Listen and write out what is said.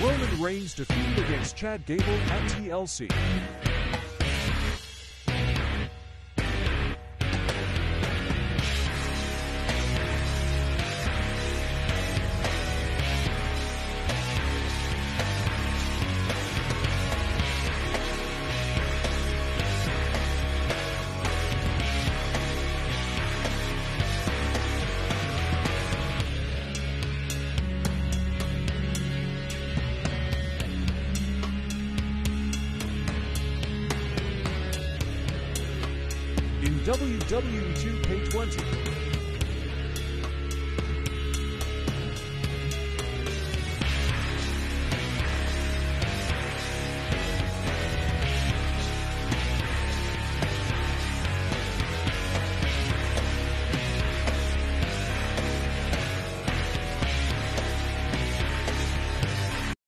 Roman Reigns defeated against Chad Gable at TLC. In WWE 2K20,